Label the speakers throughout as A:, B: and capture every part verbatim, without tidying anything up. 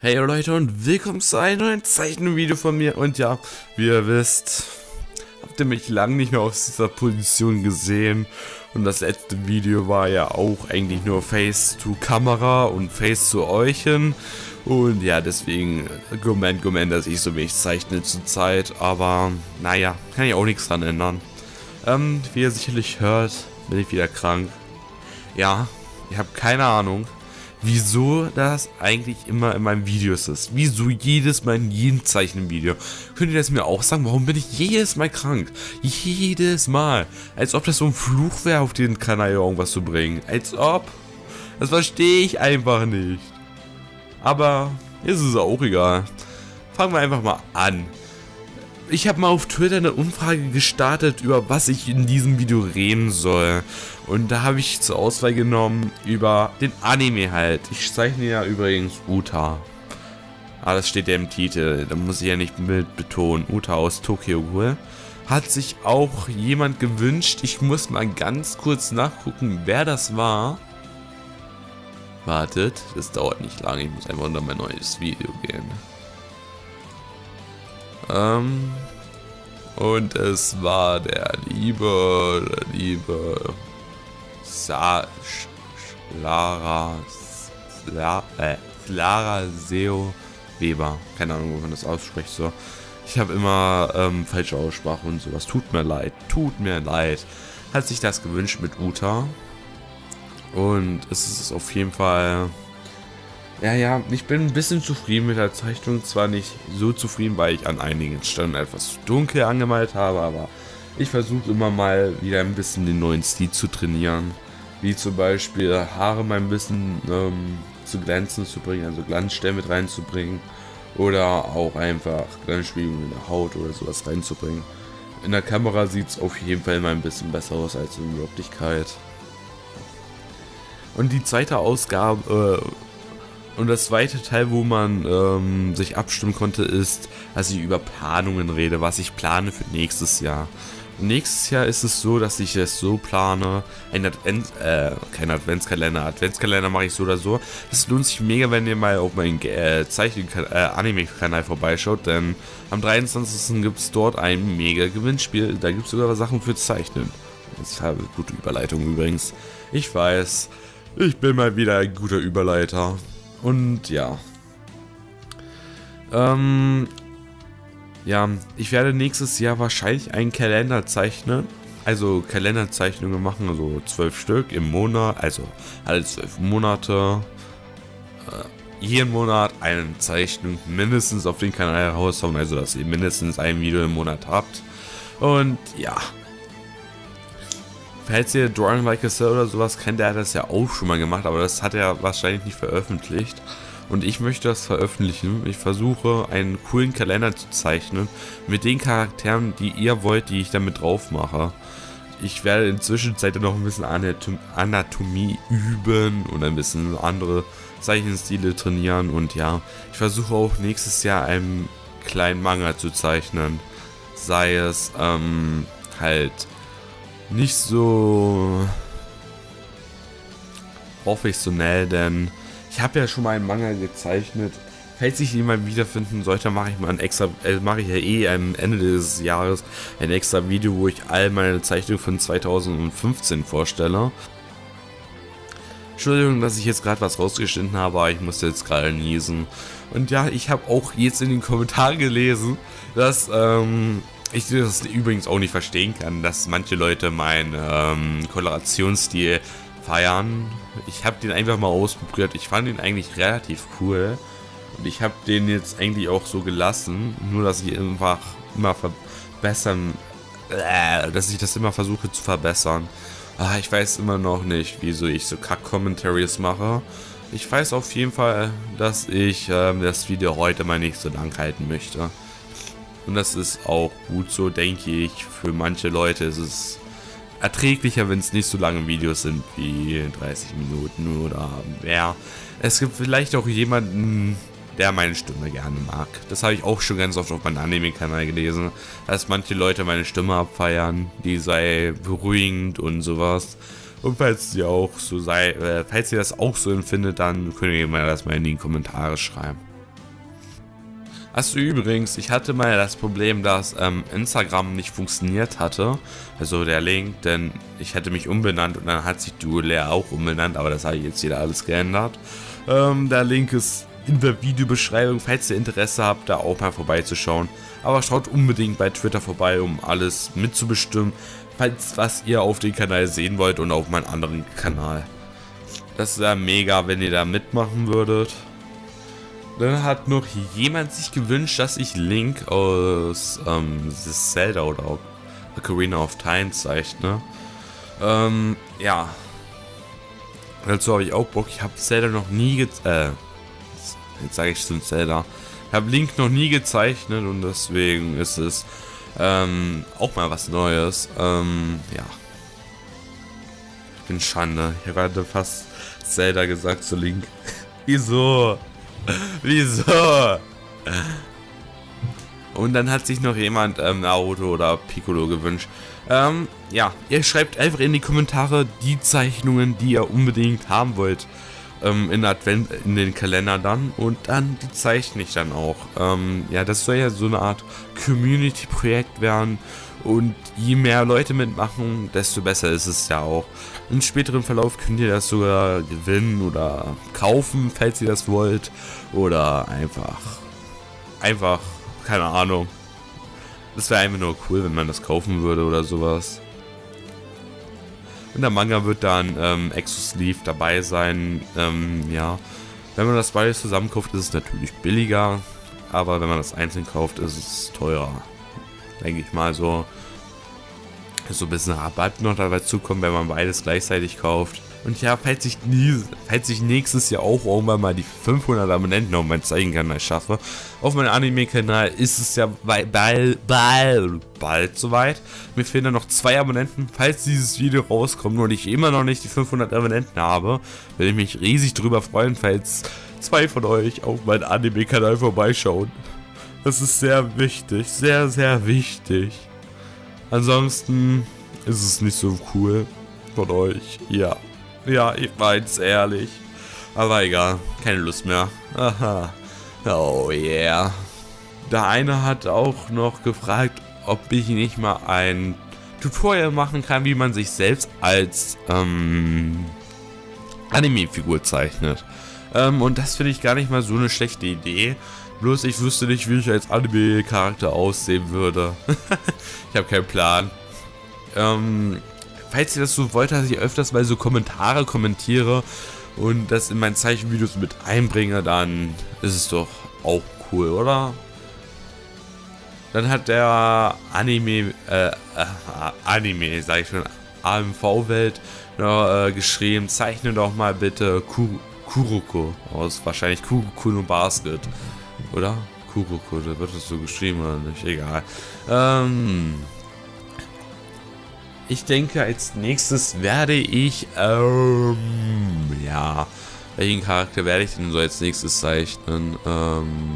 A: Hey Leute und willkommen zu einem neuen Zeichenvideo von mir. Und ja, wie ihr wisst, habt ihr mich lange nicht mehr aus dieser Position gesehen. Und das letzte Video war ja auch eigentlich nur Face to Kamera und Face zu euch hin. Und ja, deswegen Comment, Comment, dass ich so wenig zeichne zur Zeit. Aber naja, kann ich auch nichts dran ändern. Ähm, wie ihr sicherlich hört, bin ich wieder krank. Ja, ich habe keine Ahnung, wieso das eigentlich immer in meinen Videos ist. Wieso jedes Mal in jedem Zeichenvideo. Könnt ihr das mir auch sagen? Warum bin ich jedes Mal krank? Jedes Mal. Als ob das so ein Fluch wäre, auf den Kanal irgendwas zu bringen. Als ob. Das verstehe ich einfach nicht. Aber ist es auch egal. Fangen wir einfach mal an. Ich habe mal auf Twitter eine Umfrage gestartet, über was ich in diesem Video reden soll. Und da habe ich zur Auswahl genommen über den Anime halt. Ich zeichne ja übrigens Uta. Ah, das steht ja im Titel. Da muss ich ja nicht mit betonen. Uta aus Tokyo Ghoul. Hat sich auch jemand gewünscht. Ich muss mal ganz kurz nachgucken, wer das war. Wartet, das dauert nicht lange. Ich muss einfach unter mein neues Video gehen. Ähm, und es war der liebe, der liebe Sa Lara, Sla, äh, Lara Seo Weber. Keine Ahnung, wie man das ausspricht. So. Ich habe immer ähm, falsche Aussprache und sowas. Tut mir leid, tut mir leid. Hat sich das gewünscht mit Uta. Und es ist auf jeden Fall... Ja, ja, ich bin ein bisschen zufrieden mit der Zeichnung. Zwar nicht so zufrieden, weil ich an einigen Stellen etwas dunkel angemalt habe, aber ich versuche immer mal wieder ein bisschen den neuen Stil zu trainieren. Wie zum Beispiel Haare mal ein bisschen ähm, zu glänzen zu bringen, also Glanzstellen mit reinzubringen. Oder auch einfach Glanzspiegelung in der Haut oder sowas reinzubringen. In der Kamera sieht es auf jeden Fall mal ein bisschen besser aus als in Wirklichkeit. Und die zweite Ausgabe... Äh, Und das zweite Teil, wo man ähm, sich abstimmen konnte, ist, dass ich über Planungen rede, was ich plane für nächstes Jahr. Und nächstes Jahr ist es so, dass ich es so plane, ein Advent, äh, kein Adventskalender, Adventskalender mache ich so oder so. Das lohnt sich mega, wenn ihr mal auf meinen äh, Zeichen äh, Anime-Kanal vorbeischaut, denn am dreiundzwanzigsten gibt es dort ein mega Gewinnspiel, da gibt es sogar Sachen für Zeichnen. Das ist eine gute Überleitung übrigens. Ich weiß, ich bin mal wieder ein guter Überleiter. Und ja, ähm, ja, ich werde nächstes Jahr wahrscheinlich einen Kalender zeichnen, also Kalenderzeichnungen machen, also zwölf Stück im Monat, also alle zwölf Monate, äh, jeden Monat eine Zeichnung mindestens auf den Kanal raushauen, also dass ihr mindestens ein Video im Monat habt. Und ja, falls ihr Drawing Like a Cell oder sowas kennt, der hat das ja auch schon mal gemacht, aber das hat er wahrscheinlich nicht veröffentlicht. Und ich möchte das veröffentlichen. Ich versuche, einen coolen Kalender zu zeichnen mit den Charakteren, die ihr wollt, die ich damit drauf mache. Ich werde in der Zwischenzeit noch ein bisschen Anatom Anatomie üben und ein bisschen andere Zeichenstile trainieren. Und ja, ich versuche auch nächstes Jahr einen kleinen Manga zu zeichnen. Sei es ähm, halt... nicht so professionell, denn ich habe ja schon mal einen Manga gezeichnet. Falls ich ihn mal wiederfinden sollte, mache ich mal ein extra, äh, mache ich ja eh am Ende des Jahres ein extra Video, wo ich all meine Zeichnungen von zweitausendfünfzehn vorstelle. Entschuldigung, dass ich jetzt gerade was rausgeschnitten habe, aber ich musste jetzt gerade niesen. Und ja, ich habe auch jetzt in den Kommentaren gelesen, dass ähm, ich das übrigens auch nicht verstehen kann, dass manche Leute meinen ähm, Kolorationsstil feiern. Ich habe den einfach mal ausprobiert. Ich fand ihn eigentlich relativ cool. Und ich habe den jetzt eigentlich auch so gelassen. Nur, dass ich einfach immer verbessern, äh, dass ich das immer versuche zu verbessern. Ah, ich weiß immer noch nicht, wieso ich so Kack-Commentaries mache. Ich weiß auf jeden Fall, dass ich ähm, das Video heute mal nicht so lang halten möchte. Und das ist auch gut so, denke ich. Für manche Leute ist es erträglicher, wenn es nicht so lange Videos sind wie dreißig Minuten oder mehr. Es gibt vielleicht auch jemanden, der meine Stimme gerne mag. Das habe ich auch schon ganz oft auf meinem Anime-Kanal gelesen, dass manche Leute meine Stimme abfeiern, die sei beruhigend und sowas. Und falls ihr auch so sei, äh, falls ihr das auch so empfindet, dann könnt ihr mir das mal in die Kommentare schreiben. Achso, übrigens, ich hatte mal das Problem, dass ähm, Instagram nicht funktioniert hatte. Also der Link, denn ich hätte mich umbenannt und dann hat sich Duolär auch umbenannt, aber das habe ich jetzt wieder alles geändert. Ähm, der Link ist in der Videobeschreibung, falls ihr Interesse habt, da auch mal vorbeizuschauen. Aber schaut unbedingt bei Twitter vorbei, um alles mitzubestimmen, falls was ihr auf den Kanal sehen wollt und auf meinem anderen Kanal. Das wäre mega, wenn ihr da mitmachen würdet. Dann hat noch jemand sich gewünscht, dass ich Link aus ähm, das Zelda oder auch Ocarina of Time zeichne. Ähm, ja. Dazu habe ich auch Bock. Ich habe Zelda noch nie ge äh, jetzt sage ich schon Zelda. Ich habe Link noch nie gezeichnet und deswegen ist es ähm, auch mal was Neues. Ähm, ja. Ich bin Schande. Ich hatte fast Zelda gesagt zu Link. Wieso? Wieso? Und dann hat sich noch jemand ähm, Naruto oder Piccolo gewünscht. Ähm, ja, ihr schreibt einfach in die Kommentare die Zeichnungen, die ihr unbedingt haben wollt. Ähm, in Advent, in den Kalender dann. Und dann die zeichne ich dann auch. Ähm, ja, das soll ja so eine Art Community-Projekt werden. Und je mehr Leute mitmachen, desto besser ist es ja auch. Im späteren Verlauf könnt ihr das sogar gewinnen oder kaufen, falls ihr das wollt. Oder einfach, einfach, keine Ahnung. Das wäre einfach nur cool, wenn man das kaufen würde oder sowas. Und der Manga wird dann ähm, Exo-Sleeve dabei sein. Ähm, ja, wenn man das beides zusammen kauft, ist es natürlich billiger. Aber wenn man das einzeln kauft, ist es teurer. Denke ich mal so. So ein bisschen Rabatt noch dabei zukommen, wenn man beides gleichzeitig kauft. Und ja, falls ich, nie, falls ich nächstes Jahr auch irgendwann mal die fünfhundert Abonnenten auf meinem Zeichenkanal schaffe, auf meinem Anime-Kanal ist es ja bald, bald, bald, bald soweit. Mir fehlen dann noch zwei Abonnenten. Falls dieses Video rauskommt und ich immer noch nicht die fünfhundert Abonnenten habe, würde ich mich riesig drüber freuen, falls zwei von euch auf meinem Anime-Kanal vorbeischauen. Das ist sehr wichtig, sehr, sehr wichtig. Ansonsten ist es nicht so cool von euch. Ja, ja, ich mein's ehrlich. Aber egal, keine Lust mehr. Aha. Oh yeah. Der eine hat auch noch gefragt, ob ich nicht mal ein Tutorial machen kann, wie man sich selbst als ähm, Anime-Figur zeichnet. Ähm, und das finde ich gar nicht mal so eine schlechte Idee. Bloß ich wüsste nicht, wie ich als Anime-Charakter aussehen würde. Ich habe keinen Plan. Ähm, falls ihr das so wollt, dass ich öfters mal so Kommentare kommentiere und das in meinen Zeichenvideos mit einbringe, dann ist es doch auch cool, oder? Dann hat der Anime, äh, äh Anime, sag ich schon, A M V-Welt noch, äh, geschrieben, zeichne doch mal bitte Ku Kuroko aus, wahrscheinlich Kuroko no Basket. Oder? Kuroko, da wird es so geschrieben oder nicht? Egal. Ähm, ich denke, als nächstes werde ich, ähm, ja, welchen Charakter werde ich denn so als nächstes zeichnen? Ähm,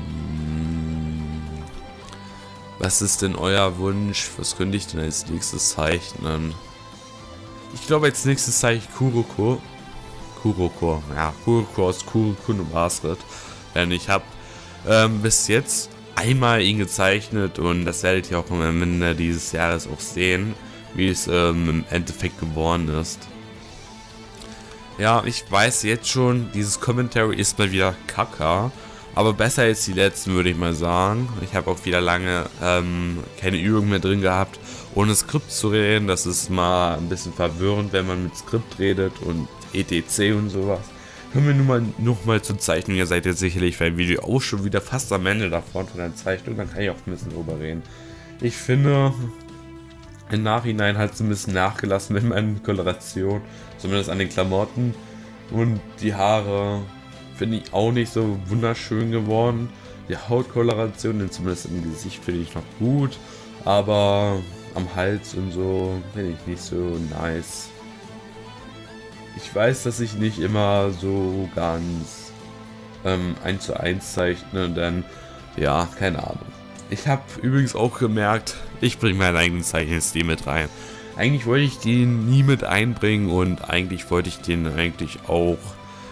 A: was ist denn euer Wunsch? Was könnte ich denn als nächstes zeichnen? Ich glaube, als nächstes zeige ich Kuroko. Kuroko, ja, Kuroko aus Kuroko no Basket. Denn ich habe Ähm, bis jetzt einmal ihn gezeichnet und das werdet ihr auch am Ende dieses Jahres auch sehen, wie es ähm, im Endeffekt geworden ist. Ja, ich weiß jetzt schon, dieses Commentary ist mal wieder kacke, aber besser als die letzten, würde ich mal sagen. Ich habe auch wieder lange ähm, keine Übung mehr drin gehabt, ohne Skript zu reden. Das ist mal ein bisschen verwirrend, wenn man mit Skript redet und et cetera und sowas. Kommen wir nun mal noch mal zur Zeichnung. Ihr seid jetzt sicherlich beim Video auch schon wieder fast am Ende davon von der Zeichnung. Dann kann ich auch ein bisschen drüber reden. Ich finde, im Nachhinein hat es ein bisschen nachgelassen mit meinen Kolorationen. Zumindest an den Klamotten. Und die Haare finde ich auch nicht so wunderschön geworden. Die Hautkoloration, denn zumindest im Gesicht finde ich noch gut. Aber am Hals und so finde ich nicht so nice. Ich weiß, dass ich nicht immer so ganz ähm, eins zu eins zeichne, denn ja, keine Ahnung. Ich habe übrigens auch gemerkt, ich bringe meinen eigenen Zeichenstil mit rein. Eigentlich wollte ich den nie mit einbringen und eigentlich wollte ich den eigentlich auch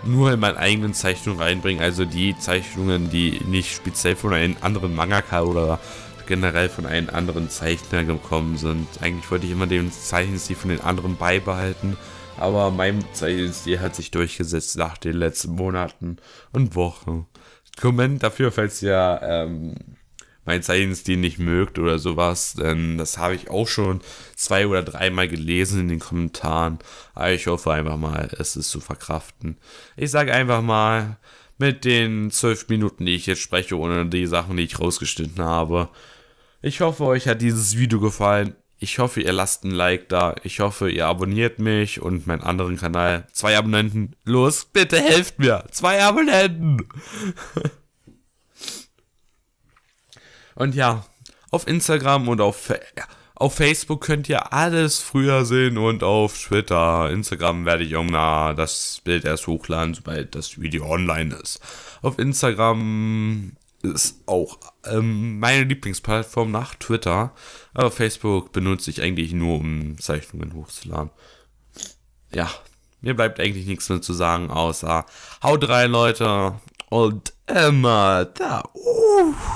A: nur in meine eigenen Zeichnungen reinbringen, also die Zeichnungen, die nicht speziell von einem anderen Mangaka oder generell von einem anderen Zeichner gekommen sind. Eigentlich wollte ich immer den Zeichenstil von den anderen beibehalten, aber mein Zeichenstil hat sich durchgesetzt nach den letzten Monaten und Wochen. Comment dafür, falls ihr ähm, mein Zeichenstil nicht mögt oder sowas, denn das habe ich auch schon zwei oder dreimal gelesen in den Kommentaren. Aber ich hoffe einfach mal, es ist zu verkraften. Ich sage einfach mal, mit den zwölf Minuten, die ich jetzt spreche, ohne die Sachen, die ich rausgeschnitten habe. Ich hoffe, euch hat dieses Video gefallen. Ich hoffe, ihr lasst ein Like da. Ich hoffe, ihr abonniert mich und meinen anderen Kanal. Zwei Abonnenten. Los, bitte helft mir. Zwei Abonnenten. Und ja, auf Instagram und auf, ja, auf Facebook könnt ihr alles früher sehen und auf Twitter. Instagram werde ich auch mal das Bild erst hochladen, sobald das Video online ist. Auf Instagram ist auch ähm, meine Lieblingsplattform nach Twitter. Aber Facebook benutze ich eigentlich nur, um Zeichnungen hochzuladen. Ja, mir bleibt eigentlich nichts mehr zu sagen, außer haut rein, Leute. Und immer da. Uh.